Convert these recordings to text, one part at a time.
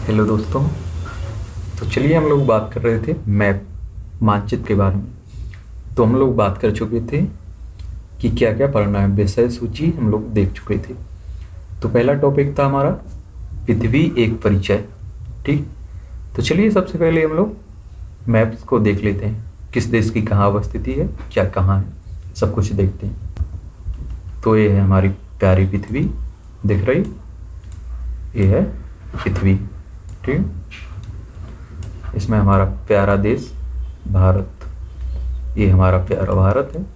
Hello दोस्तों। तो चलिए हम लोग बात कर रहे थे मैप मानचित्र के बारे में। तो हम लोग बात कर चुके थे कि क्या क्या पढ़ना है, विषय सूची हम लोग देख चुके थे। तो पहला टॉपिक था हमारा पृथ्वी एक परिचय। ठीक, तो चलिए सबसे पहले हम लोग मैप्स को देख लेते हैं, किस देश की कहाँ अवस्थिति है, क्या कहाँ है, सब कुछ देखते हैं। तो ये है हमारी प्यारी पृथ्वी, दिख रही, ये है पृथ्वी। ठीक, इसमें हमारा प्यारा देश भारत, ये हमारा प्यारा भारत है,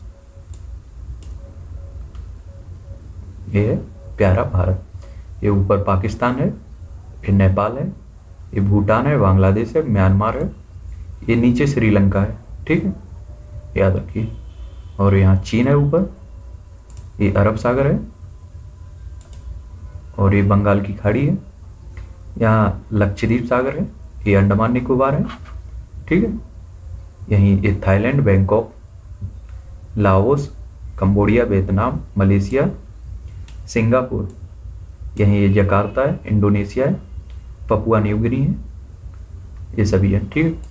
ये है प्यारा भारत। ये ऊपर पाकिस्तान है, ये नेपाल है, ये भूटान है, बांग्लादेश है, म्यांमार है, ये नीचे श्रीलंका है। ठीक है, याद रखिए। और यहाँ चीन है ऊपर, ये अरब सागर है, और ये बंगाल की खाड़ी है। यहाँ लक्षद्वीप सागर है, ये अंडमान निकोबार है। ठीक है, यहीं ये Thailand, Bangkok, Laos, Cambodia, Vietnam, Malaysia, Singapore, यहीं ये जकार्ता है, इंडोनेशिया है, पपुआ न्यू गिनी है, ये सभी है। ठीक है,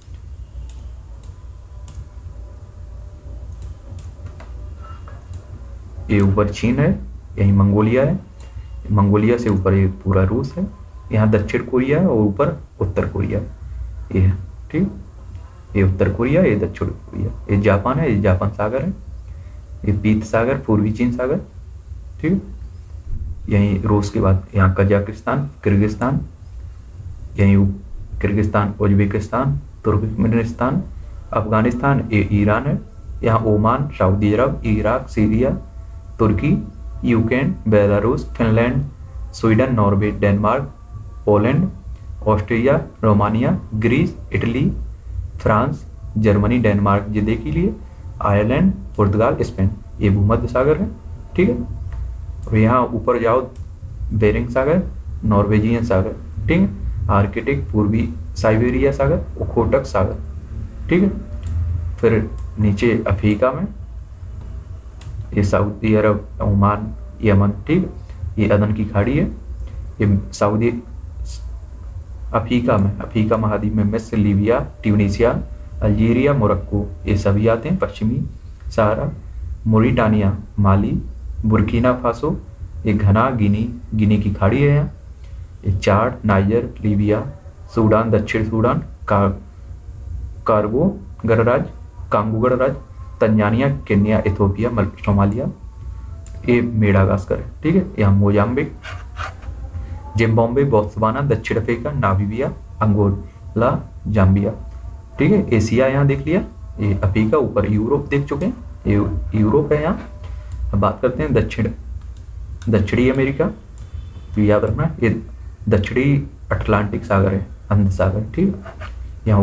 ये ऊपर चीन है, यहीं मंगोलिया है, मंगोलिया से ऊपर ये पूरा रूस है, यहाँ दक्षिण कोरिया है, और ऊपर उत्तर कोरिया ये है। ठीक, ये उत्तर कोरिया, ये दक्षिण कोरिया, ये जापान है, ये जापान सागर है, ये पीत सागर, पूर्वी चीन सागर। ठीक, यहीं रूस के बाद यहाँ कजाकिस्तान, किर्गिस्तान, यहीं किर्गिस्तान, उज्बेकिस्तान, तुर्कमेनिस्तान, अफगानिस्तान, ये ईरान है, यहाँ Oman, Saudi Arab, Iraq, Syria, Turkey, Ukraine, Belarus, Finland, Sweden, Norway, Denmark, Poland, Austria, Romania, Greece, Italy, France, Germany, Denmark ये देख लिए, आयरलैंड, पुर्तगाल, स्पेन, ये भूमध्य सागर है। ठीक है, और यहाँ ऊपर जाओ बेरिंग सागर, नॉर्वेजियन सागर, ठीक है, आर्कटिक, पूर्वी साइबेरिया सागर, ओखोटक सागर। ठीक है, फिर नीचे अफ्रीका में ये सऊदी अरब, ओमान, यमन, ठीक, ये अदन की खाड़ी है, ये सऊदी अफ्रीका महाद्वीप में मिस्र, लीबिया, ट्यूनीसिया, अल्जीरिया, मोरक्को, ये सभी आते हैं। पश्चिमी Sahara, Mauritania, Mali, Burkina Faso, ये घना, गिनी की खाड़ी है यहाँ, ये चाड, नाइजर, लीबिया, सूडान, दक्षिण सूडान, कांगो गणराज्य, तंजानिया, केन्या, इथोपिया, सोमालिया, ये मेडागास्कर है। ठीक है, यहाँ मोजाम्बिक, जिम्बाब्वे, बोत्सवाना, दक्षिण अफ्रीका, नामीबिया, अंगोला, जाम्बिया। ठीक है, एशिया यहाँ देख लिया, ये अफ्रीका, ऊपर यूरोप देख चुके हैं, ये यूरोप है यहाँ। अब बात करते हैं दक्षिणी अमेरिका, तो याद रखना ये दक्षिणी अटलांटिक सागर है, अंध सागर। ठीक है, यहाँ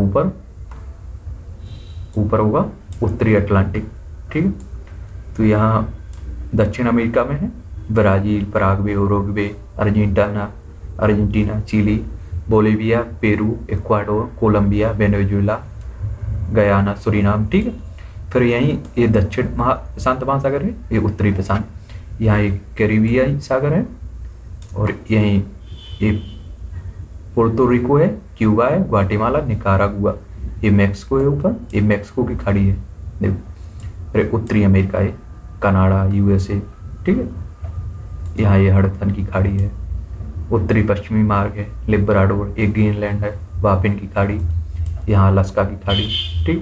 ऊपर होगा उत्तरी अटलांटिक। ठीक है, तो यहाँ दक्षिण अमेरिका में है Brazil, Paraguay, Uruguay, Argentina, Chile, Bolivia, Peru, Ecuador, Colombia, Venezuela, Guyana, Suriname. ठीक है, फिर यहीं ये दक्षिण प्रशांत महासागर है, ये उत्तरी प्रशांत, यहाँ एक कैरिबियाई सागर है, और यहीं ये पोर्टोरिको है, क्यूबा है, ग्वाटेमाला, निकारागुआ, ये मैक्सिको है ऊपर, ये मैक्सिको की खाड़ी है। देखो, फिर उत्तरी अमेरिका है, कनाडा, यूएसए। ठीक है, यहाँ ये हडसन की खाड़ी है, उत्तरी पश्चिमी मार्ग है, लिब्राडोर, ये ग्रीनलैंड है, बाफिन की खाड़ी, यहाँ अलास्का की खाड़ी। ठीक,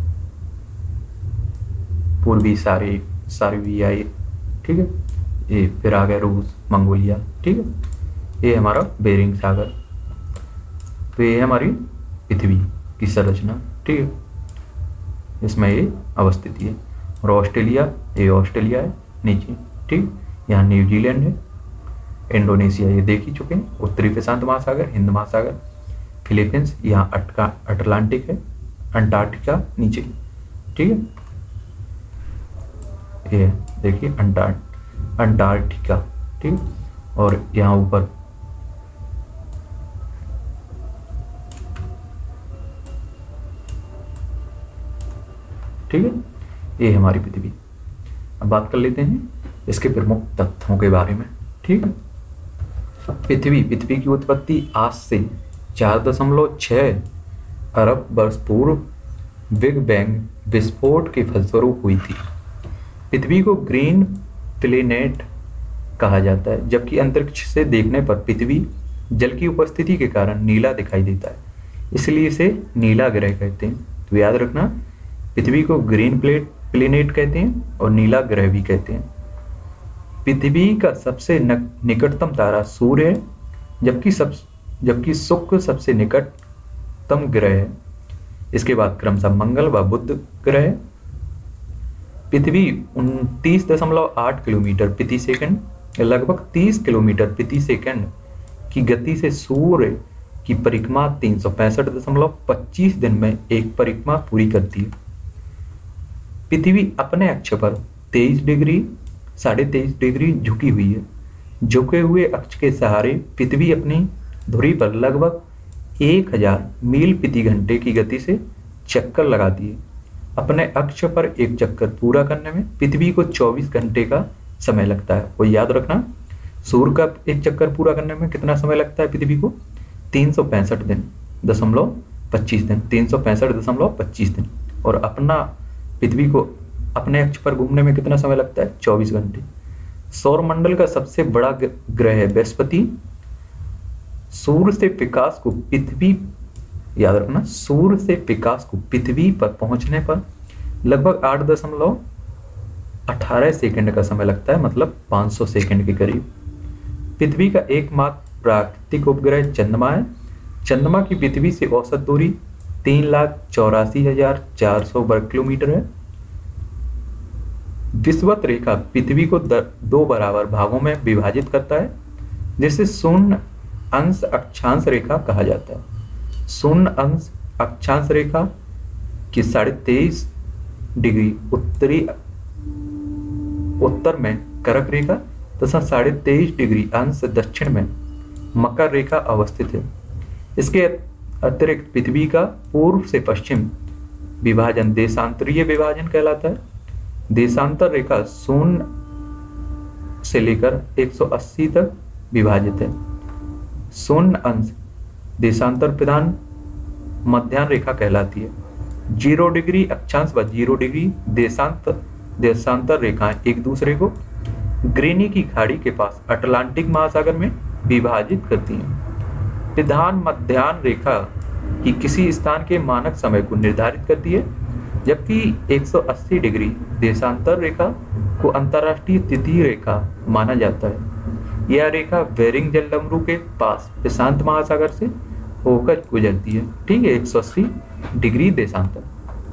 पूर्वी सार्बिया, ठीक है, ये फिर आ गया रूस, मंगोलिया। ठीक है, ये हमारा बेरिंग सागर। तो ये हमारी पृथ्वी की संरचना। ठीक है, इसमें ये अवस्थिति है। और ऑस्ट्रेलिया, ये ऑस्ट्रेलिया है नीचे। ठीक, यहाँ न्यूजीलैंड है, इंडोनेशिया ये देख ही चुके हैं, उत्तरी प्रशांत महासागर, हिंद महासागर, फिलीपींस, यहाँ अटलांटिक है, अंटार्कटिका नीचे। ठीक है, ये देखिए अंटार्कटिका। ठीक, और यहाँ ऊपर ठीक है, ये हमारी पृथ्वी। अब बात कर लेते हैं इसके प्रमुख तथ्यों के बारे में। ठीक है, पृथ्वी की उत्पत्ति आज से 4.6 अरब वर्ष पूर्व बिग बैंग विस्फोट के फलस्वरूप हुई थी। पृथ्वी को ग्रीन प्लेनेट कहा जाता है, जबकि अंतरिक्ष से देखने पर पृथ्वी जल की उपस्थिति के कारण नीला दिखाई देता है, इसलिए इसे नीला ग्रह कहते हैं। तो याद रखना, पृथ्वी को ग्रीन प्लेनेट कहते हैं और नीला ग्रह भी कहते हैं। पृथ्वी का सबसे निकटतम तारा सूर्य है, जबकि शुक्र सबसे निकटतम ग्रह है। इसके बाद क्रमशः मंगल व बुध ग्रह है। पृथ्वी 29.8 किलोमीटर प्रति सेकंड, लगभग 30 किलोमीटर प्रति सेकंड की गति से सूर्य की परिक्रमा 365.25 दिन में एक परिक्रमा पूरी करती है। पृथ्वी अपने अक्ष पर 23.5 डिग्री झुकी हुई है। झुके हुए अक्ष के सहारे पृथ्वी अपनी धुरी पर लगभग 1000 मील प्रति घंटे की गति से चक्कर लगाती है। अपने अक्ष पर एक चक्कर पूरा करने में पृथ्वी को 24 घंटे का समय लगता है। वो याद रखना, सूर्य का एक चक्कर पूरा करने में कितना समय लगता है पृथ्वी को? 365.25 दिन, 365.25 दिन। और पृथ्वी को अपने अक्ष पर घूमने में कितना समय लगता है? 24 घंटे। सौर मंडल का सबसे बड़ा ग्रह है बृहस्पति। सूर्य से विकास को पृथ्वी, याद रखना, सूर्य से विकास को पृथ्वी पर पहुंचने पर लगभग 8.18 सेकंड का समय लगता है, मतलब 500 सेकंड के करीब। पृथ्वी का एकमात्र प्राकृतिक उपग्रह चंद्रमा है। चंद्रमा की पृथ्वी से औसत दूरी 3,84,400 वर्ग किलोमीटर है। विषुवत रेखा पृथ्वी को 2 बराबर भागों में विभाजित करता है, जिसे शून्य अंश अक्षांश रेखा कहा जाता है। शून्य अंश अक्षांश रेखा की 23.5 डिग्री उत्तर में कर्क रेखा तथा 23.5 डिग्री अंश दक्षिण में मकर रेखा अवस्थित है। इसके अतिरिक्त पृथ्वी का पूर्व से पश्चिम विभाजन देशांतरीय विभाजन कहलाता है। देशांतर रेखा शून्य से लेकर 180 तक विभाजित है। शून्य अंश देशांतर प्रधान मध्याह्न रेखा कहलाती है। 0 डिग्री अक्षांश व 0 डिग्री देशांतर रेखाएं एक दूसरे को ग्रीनी की खाड़ी के पास अटलांटिक महासागर में विभाजित करती हैं। प्रधान मध्याह्न रेखा की किसी स्थान के मानक समय को निर्धारित करती है, जबकि 180 डिग्री देशांतर रेखा को अंतर्राष्ट्रीय तिथि रेखा माना जाता है। यह रेखा बेरिंग जलडमरू के पास प्रशांत महासागर से होकर गुजरती है। ठीक है, 180 डिग्री देशांतर।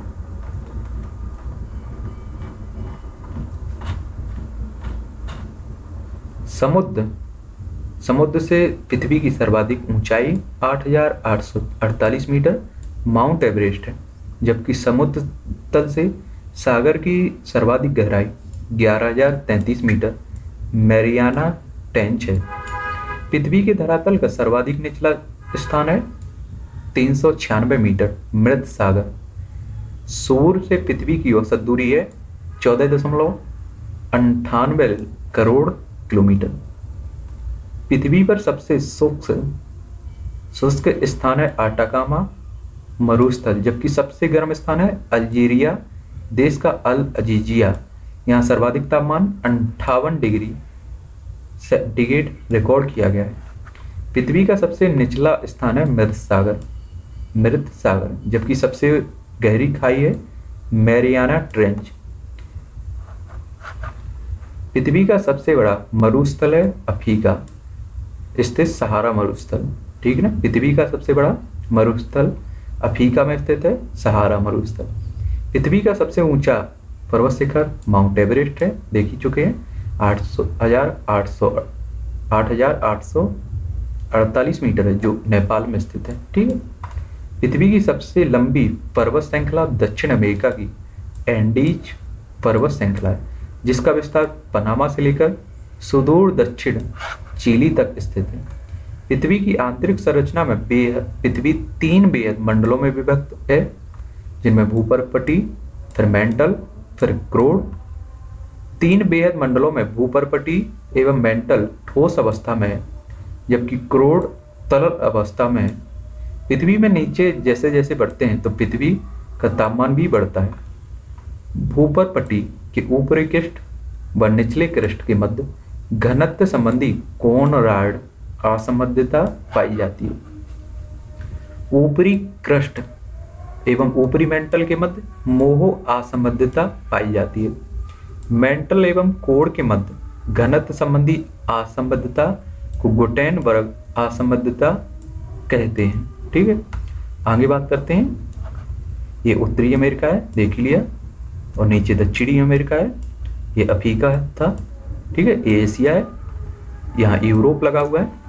समुद्र से पृथ्वी की सर्वाधिक ऊंचाई 8,848 मीटर माउंट एवरेस्ट है, जबकि समुद्र तल से सागर की सर्वाधिक गहराई 11,033 मीटर मैरियाना ट्रेंच है। पृथ्वी के धरातल का सर्वाधिक निचला स्थान है 396 मीटर मृत सागर। सूर्य से पृथ्वी की औसत दूरी है 14.98 करोड़ किलोमीटर। पृथ्वी पर सबसे शुष्क स्थान है आटाकामा मरुस्थल, जबकि सबसे गर्म स्थान है अल्जीरिया देश का अल अजीजिया। यहाँ सर्वाधिक तापमान 58 डिग्री सेंटीग्रेड रिकॉर्ड किया गया है। पृथ्वी का सबसे निचला स्थान है मृत सागर, जबकि सबसे गहरी खाई है मैरियाना ट्रेंच। पृथ्वी का सबसे बड़ा मरुस्थल है अफ्रीका स्थित सहारा मरुस्थल। ठीक है ना, पृथ्वी का सबसे बड़ा मरुस्थल अफ्रीका में स्थित है सहारा मरुस्थल। पृथ्वी का सबसे ऊंचा पर्वत शिखर माउंट एवरेस्ट है, देख ही चुके हैं, 8,848 मीटर है, जो नेपाल में स्थित है। ठीक है, पृथ्वी की सबसे लंबी पर्वत श्रृंखला दक्षिण अमेरिका की एंडीज पर्वत श्रृंखला है, जिसका विस्तार पनामा से लेकर सुदूर दक्षिण चिली तक स्थित है। पृथ्वी की आंतरिक संरचना में पृथ्वी 3 बेहद मंडलों में विभक्त है, जिनमें भूपर्पटी, फिर मेंटल, फिर क्रोड। 3 बेहद मंडलों में भूपर्पटी एवं मेंटल ठोस अवस्था में है, जबकि क्रोड तरल अवस्था में है। पृथ्वी में नीचे जैसे जैसे बढ़ते हैं तो पृथ्वी का तापमान भी बढ़ता है। भूपर पट्टी के ऊपरी कृष्ठ व निचले कृष्ठ के मध्य घनत्व संबंधी कोण राड असमंजसता पाई जाती है। ऊपरी कृष्ठ एवं ऊपरी मेंटल के मध्य मोह असमंजसता पाई जाती है। मेंटल एवं कोण के मध्य घनत्व संबंधी असमंजसता को गुटेनबर्ग असमंजसता कहते हैं। ठीक है, आगे बात करते हैं। ये उत्तरी अमेरिका है, देख ही लिया, और नीचे दक्षिणी अमेरिका है, ये अफ्रीका था। ठीक है, ये एशिया है, यहाँ यूरोप लगा हुआ है,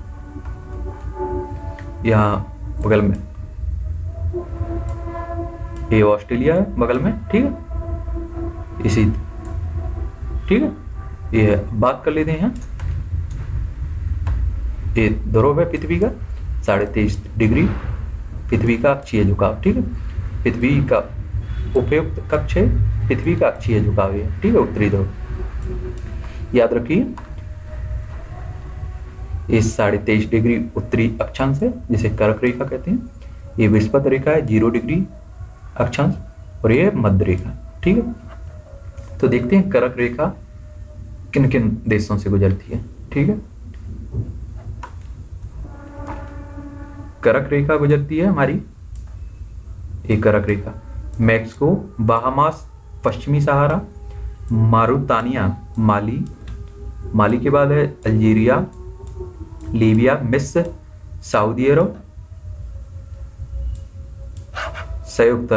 यहाँ बगल में ये ऑस्ट्रेलिया है बगल में। ठीक है, इसी ठीक है, ये बात कर लेते हैं। यहाँ ये ध्रुव है पृथ्वी का 23.5 डिग्री पृथ्वी का अक्षीय झुकाव। ठीक है, पृथ्वी का उपयुक्त कक्ष है, पृथ्वी का अक्षीय झुकाव है। ठीक है, उत्तरी ध्रुव याद रखिए। ये 23.5 डिग्री उत्तरी अक्षांश है जिसे कर्क रेखा कहते हैं। ये विषुवत रेखा है 0 डिग्री अक्षांश, और ये मध्य रेखा। ठीक है, तो देखते हैं कर्क रेखा किन किन देशों से गुजरती है। ठीक है, कर्क रेखा गुजरती है हमारी, एक कर्क रेखा मैक्सिको, बाहामास, पश्चिमी सहारा, मारुतानिया, माली के बाद है अल्जीरिया, लीबिया, मिस्र, सऊदी अरब, संयुक्त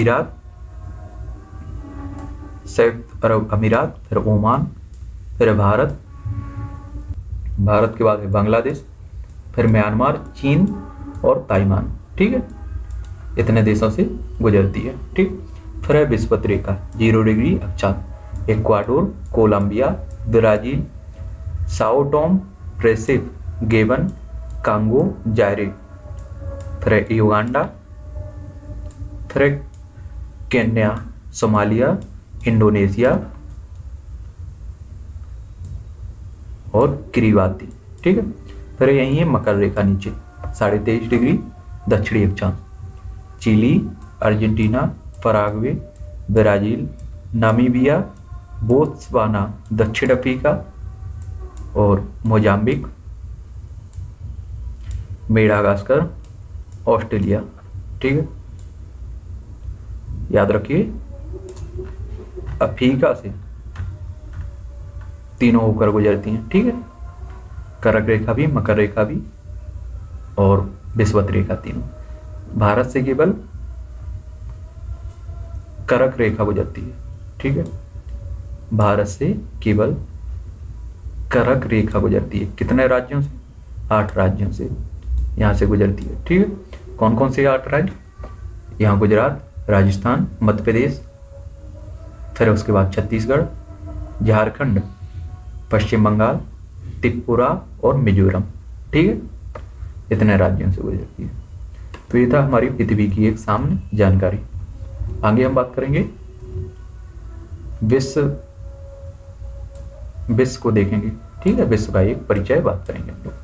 अरब अमीरात, फिर ओमान, फिर भारत के बाद है बांग्लादेश, फिर म्यांमार, चीन और ताइवान। ठीक है, इतने देशों से गुजरती है। ठीक, फिर है विषुवत रेखा 0 डिग्री अक्षांश, Ecuador, Colombia, Brazil, Sao Tome, Principe, Gabon, Congo, Zaire, फिर युगांडा, फिर केन्या, सोमालिया, इंडोनेशिया और किरीबाती। ठीक है, फिर यही है मकर रेखा नीचे 23.5 डिग्री दक्षिणी अक्षांश, Chile, Argentina, Paraguay, Brazil, Namibia, Botswana, दक्षिण अफ्रीका और मोजाम्बिक, मेडागास्कर, ऑस्ट्रेलिया। ठीक है, याद रखिए अफ्रीका से तीनों होकर गुजरती हैं। ठीक है, कर्क रेखा भी, मकर रेखा भी और विषुवत रेखा, तीनों। भारत से केवल कर्क रेखा गुजरती है। ठीक है, भारत से केवल कर्क रेखा गुजरती है। कितने राज्यों से? 8 राज्यों से यहाँ से गुजरती है। ठीक है, कौन कौन से 8 राज्य? यहाँ गुजरात, राजस्थान, मध्य प्रदेश, फिर उसके बाद छत्तीसगढ़, झारखंड, पश्चिम बंगाल, त्रिपुरा और मिजोरम। ठीक है, इतने राज्यों से गुजरती है। तो ये था हमारी पृथ्वी की एक सामान्य जानकारी। आगे हम बात करेंगे विश्व को देखेंगे। ठीक है, विश्व का एक परिचय बात करेंगे हम लोग।